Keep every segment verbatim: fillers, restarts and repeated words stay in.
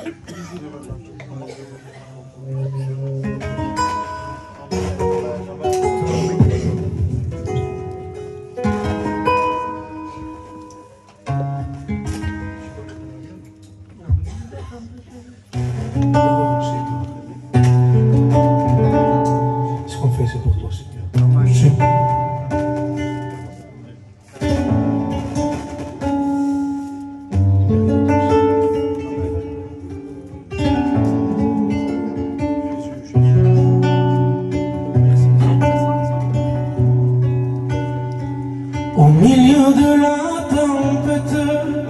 Au milieu de la tempête,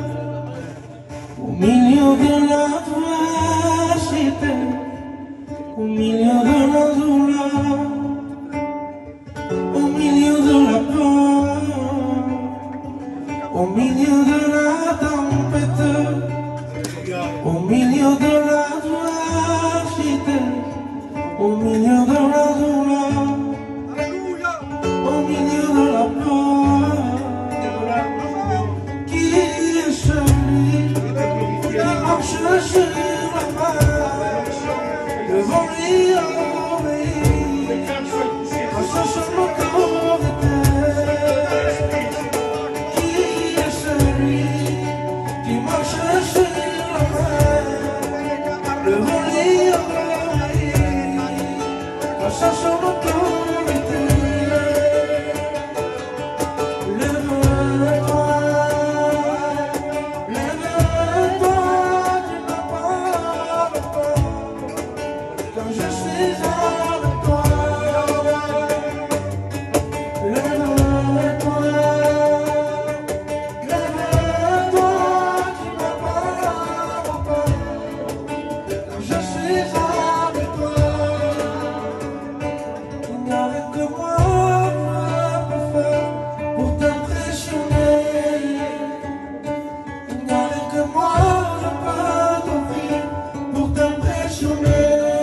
au milieu de l'adversité, au milieu de la douleur, au milieu de la peur, au milieu de la tempête, au milieu de l'adversité, au milieu de la douleur, au milieu de la peur. Je suis la mer, le vent lui obéit, à ce son corps de terre. Qui est celui qui marche sur la mer, le vent lui obéit, à ce son corps de terre. Lève-toi, je suis avec toi. Lève-toi, lève-toi, tu ne pars pas. Je suis avec toi. Il n'y a rien que moi pour faire pour t'impressionner. Il n'y a rien que moi je peux t'offrir pour t'impressionner.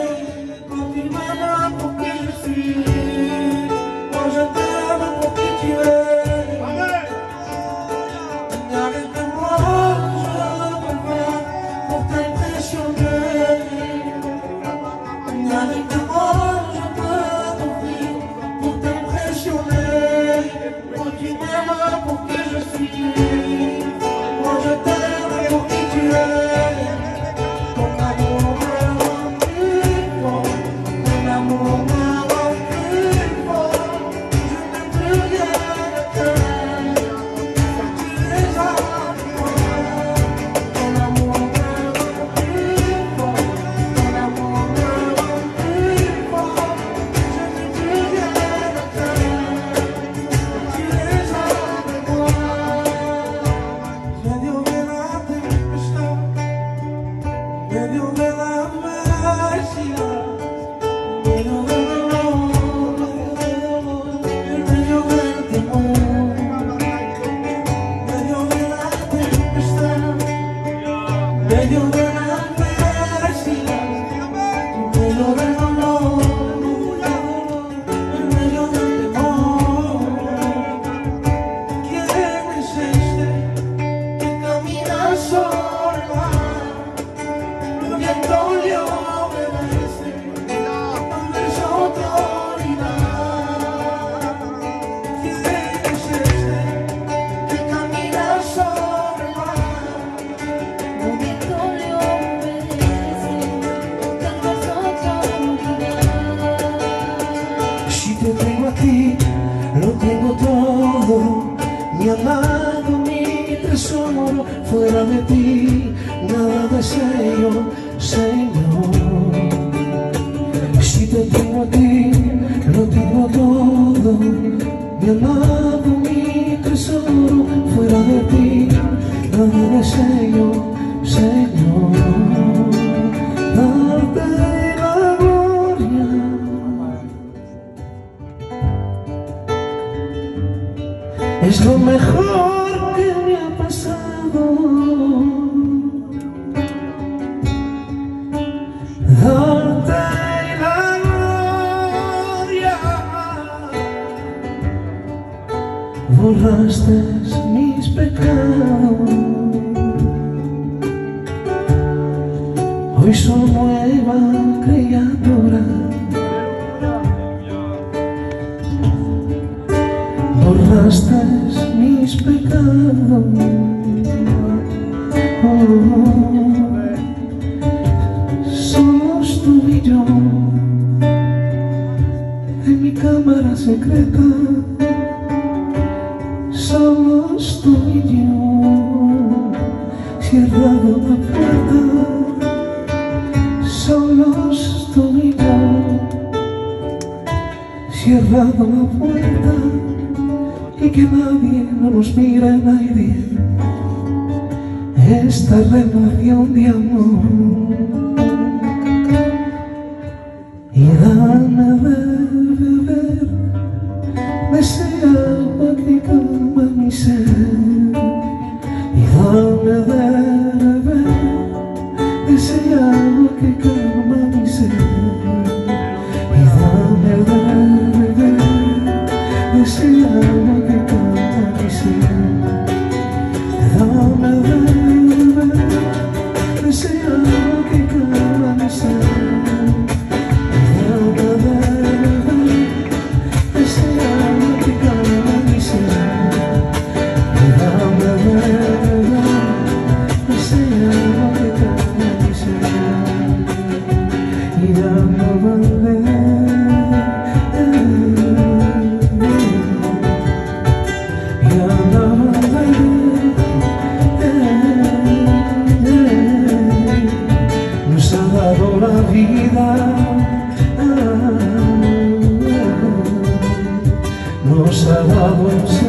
Lo tengo todo, mi amado, mi tesoro, fuera de ti nada deseo, Señor. Si te tengo a ti, lo tengo todo, mi amado, mi tesoro, fuera de ti nada deseo, Señor. Darte la gloria, es lo mejor que me ha pasado. Darte la gloria, borraste mis pecados. Hoy soy nueva criatura, borraste mis pecados. Oh, somos tú y yo en mi cámara secreta. Somos tú y yo, cerrado la puerta. Solos tú y yo, cerrado la puerta, y que nadie no nos mire, nadie, esta relación de amor. Y dame de beber de ese agua que calma mi sed, y dame de beber de ese agua que calma mi sed, y dame de beber de ese agua que calma mi sed, dame de beber de ese agua que calma mi sed, dame de beber de ese agua que calma mi sed, dame de beber de ese agua que calma mi sed, y dame de beber. Nos ha dado la vida, nos ha dado el